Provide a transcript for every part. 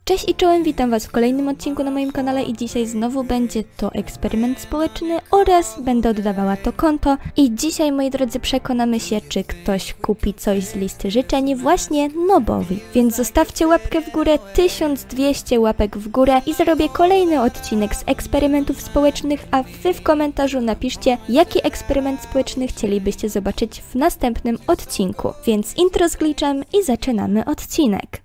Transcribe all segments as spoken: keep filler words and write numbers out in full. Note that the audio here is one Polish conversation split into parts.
Cześć i czołem, witam was w kolejnym odcinku na moim kanale i dzisiaj znowu będzie to eksperyment społeczny oraz będę oddawała to konto. I dzisiaj, moi drodzy, przekonamy się, czy ktoś kupi coś z listy życzeń właśnie Nobowi. Więc zostawcie łapkę w górę, tysiąc dwieście łapek w górę i zrobię kolejny odcinek z eksperymentów społecznych, a wy w komentarzu napiszcie, jaki eksperyment społeczny chcielibyście zobaczyć w następnym odcinku. Więc intro z glitchem i zaczynamy odcinek.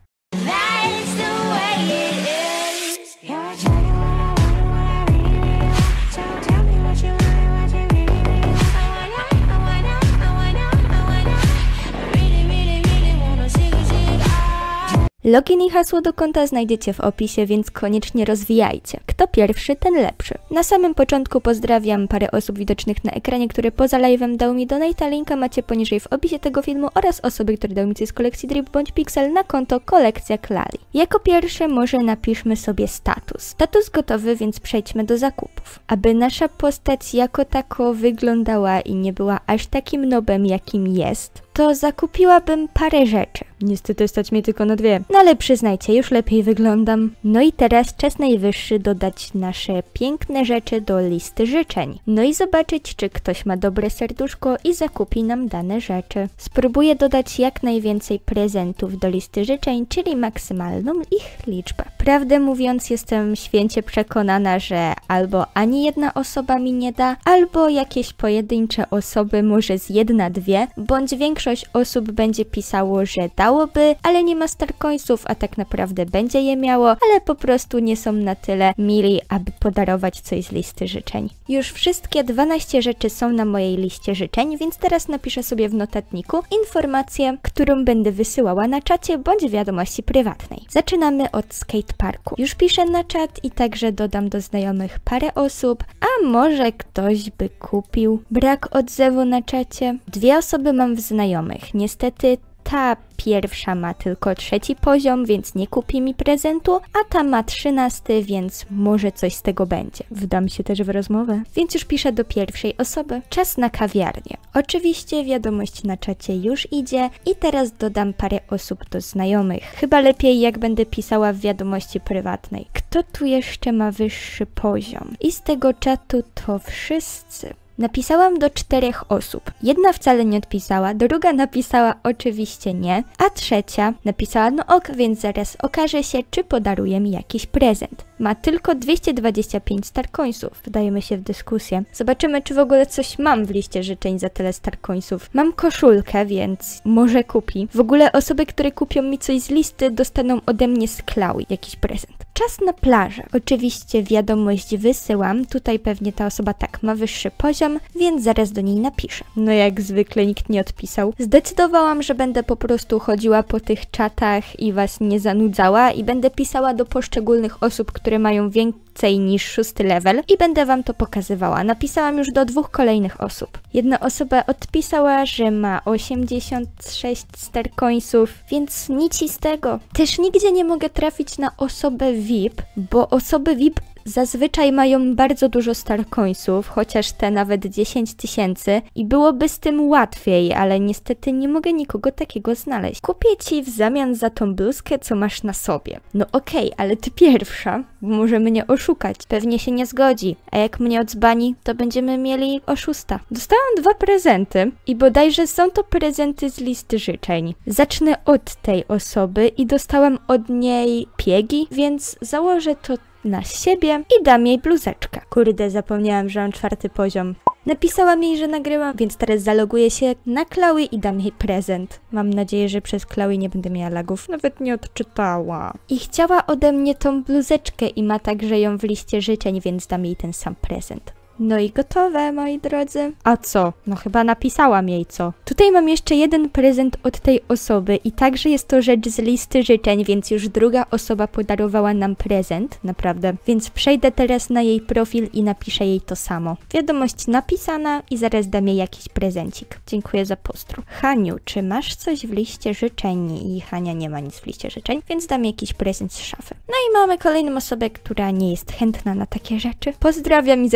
Login i hasło do konta znajdziecie w opisie, więc koniecznie rozwijajcie. Kto pierwszy, ten lepszy. Na samym początku pozdrawiam parę osób widocznych na ekranie, które poza live'em dały mi donate, linka macie poniżej w opisie tego filmu oraz osoby, które dały mi coś z kolekcji Drip bądź Pixel na konto Kolekcja Klali. Jako pierwsze może napiszmy sobie status. Status gotowy, więc przejdźmy do zakupów. Aby nasza postać jako tako wyglądała i nie była aż takim nobem, jakim jest, to zakupiłabym parę rzeczy. Niestety stać mnie tylko na dwie. No ale przyznajcie, już lepiej wyglądam. No i teraz czas najwyższy dodać nasze piękne rzeczy do listy życzeń. No i zobaczyć, czy ktoś ma dobre serduszko i zakupi nam dane rzeczy. Spróbuję dodać jak najwięcej prezentów do listy życzeń, czyli maksymalną ich liczbę. Prawdę mówiąc, jestem święcie przekonana, że albo ani jedna osoba mi nie da, albo jakieś pojedyncze osoby, może z jedna, dwie, bądź większość osób będzie pisało, że dałoby, ale nie ma starcoinsów, a tak naprawdę będzie je miało, ale po prostu nie są na tyle mili, aby podarować coś z listy życzeń. Już wszystkie dwanaście rzeczy są na mojej liście życzeń, więc teraz napiszę sobie w notatniku informację, którą będę wysyłała na czacie bądź wiadomości prywatnej. Zaczynamy od skateparku. Już piszę na czat i także dodam do znajomych parę osób, a może ktoś by kupił. Brak odzewu na czacie. Dwie osoby mam w znajomych. Niestety ta pierwsza ma tylko trzeci poziom, więc nie kupi mi prezentu, a ta ma trzynasty, więc może coś z tego będzie. Wdam się też w rozmowę. Więc już piszę do pierwszej osoby. Czas na kawiarnię. Oczywiście wiadomość na czacie już idzie i teraz dodam parę osób do znajomych. Chyba lepiej jak będę pisała w wiadomości prywatnej. Kto tu jeszcze ma wyższy poziom? I z tego czatu to wszyscy. Napisałam do czterech osób. Jedna wcale nie odpisała, druga napisała oczywiście nie, a trzecia napisała no ok, więc zaraz okaże się, czy podaruje mi jakiś prezent. Ma tylko dwieście dwadzieścia pięć starcoinsów. Wdajemy się w dyskusję. Zobaczymy, czy w ogóle coś mam w liście życzeń za tyle starcoinsów. Mam koszulkę, więc może kupi. W ogóle osoby, które kupią mi coś z listy, dostaną ode mnie z Klaui jakiś prezent. Czas na plażę. Oczywiście wiadomość wysyłam. Tutaj pewnie ta osoba tak ma wyższy poziom, więc zaraz do niej napiszę. No jak zwykle nikt nie odpisał. Zdecydowałam, że będę po prostu chodziła po tych czatach i was nie zanudzała i będę pisała do poszczególnych osób, które mają więcej niż szósty level i będę wam to pokazywała. Napisałam już do dwóch kolejnych osób. Jedna osoba odpisała, że ma osiemdziesiąt sześć starcoinsów, więc nic z tego. Też nigdzie nie mogę trafić na osobę V I P, bo osoby V I P zazwyczaj mają bardzo dużo starcoinsów, chociaż te nawet dziesięć tysięcy i byłoby z tym łatwiej, ale niestety nie mogę nikogo takiego znaleźć. Kupię ci w zamian za tą bluzkę, co masz na sobie. No okej, okay, ale ty pierwsza, może mnie oszukać. Pewnie się nie zgodzi, a jak mnie odzbani, to będziemy mieli oszusta. Dostałam dwa prezenty i bodajże są to prezenty z listy życzeń. Zacznę od tej osoby i dostałam od niej piegi, więc założę to na siebie i dam jej bluzeczkę. Kurde, zapomniałam, że mam czwarty poziom. Napisałam jej, że nagrywam, więc teraz zaloguję się na Klaui i dam jej prezent. Mam nadzieję, że przez Klaui nie będę miała lagów. Nawet nie odczytała. I chciała ode mnie tą bluzeczkę i ma także ją w liście życzeń, więc dam jej ten sam prezent. No i gotowe, moi drodzy. A co? No chyba napisałam jej co. Tutaj mam jeszcze jeden prezent od tej osoby i także jest to rzecz z listy życzeń, więc już druga osoba podarowała nam prezent, naprawdę. Więc przejdę teraz na jej profil i napiszę jej to samo. Wiadomość napisana i zaraz dam jej jakiś prezencik. Dziękuję za pozdro. Haniu, czy masz coś w liście życzeń? I Hania nie ma nic w liście życzeń, więc dam jej jakiś prezent z szafy. No i mamy kolejną osobę, która nie jest chętna na takie rzeczy. Pozdrawiam i zaraz się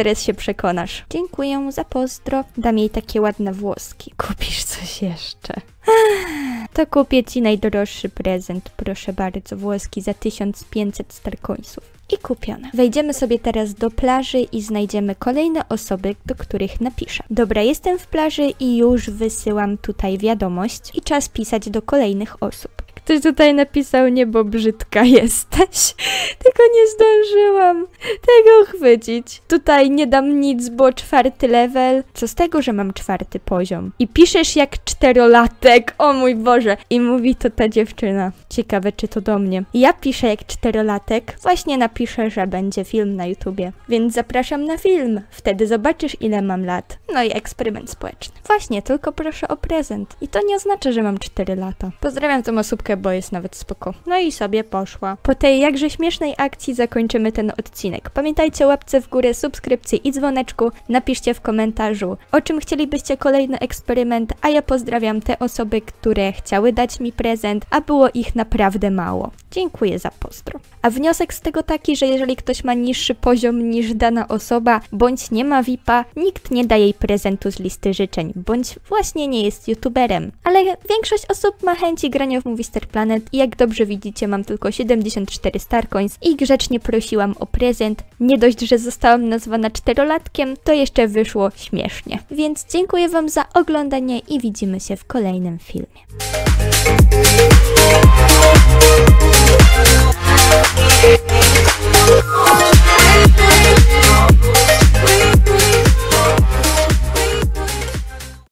przekonasz. Dziękuję za pozdro. Dam jej takie ładne włoski. Kupisz coś jeszcze? To kupię ci najdroższy prezent, proszę bardzo, włoski za tysiąc pięćset starcoinsów. I kupione. Wejdziemy sobie teraz do plaży i znajdziemy kolejne osoby, do których napiszę. Dobra, jestem w plaży i już wysyłam tutaj wiadomość i czas pisać do kolejnych osób. Ktoś tutaj napisał, nie, bo brzydka jesteś. Tylko nie zdążyłam tego chwycić. Tutaj nie dam nic, bo czwarty level. Co z tego, że mam czwarty poziom? I piszesz jak czterolatek, o mój Boże. I mówi to ta dziewczyna. Ciekawe, czy to do mnie. Ja piszę jak czterolatek. Właśnie napiszę, że będzie film na YouTubie. Więc zapraszam na film. Wtedy zobaczysz, ile mam lat. No i eksperyment społeczny. Właśnie, tylko proszę o prezent. I to nie oznacza, że mam cztery lata. Pozdrawiam tą osóbkę, bo jest nawet spoko. No i sobie poszła. Po tej jakże śmiesznej akcji zakończymy ten odcinek. Pamiętajcie o łapce w górę, subskrypcji i dzwoneczku. Napiszcie w komentarzu, o czym chcielibyście kolejny eksperyment, a ja pozdrawiam te osoby, które chciały dać mi prezent, a było ich naprawdę mało. Dziękuję za pozdro. A wniosek z tego taki, że jeżeli ktoś ma niższy poziom niż dana osoba, bądź nie ma V I P-a, nikt nie da jej prezentu z listy życzeń, bądź właśnie nie jest youtuberem. Ale większość osób ma chęci grania w Movie Star Planet i jak dobrze widzicie, mam tylko siedemdziesiąt cztery Starcoins i grzecznie prosiłam o prezent. Nie dość, że zostałam nazwana czterolatkiem, to jeszcze wyszło śmiesznie. Więc dziękuję wam za oglądanie i widzimy się w kolejnym filmie.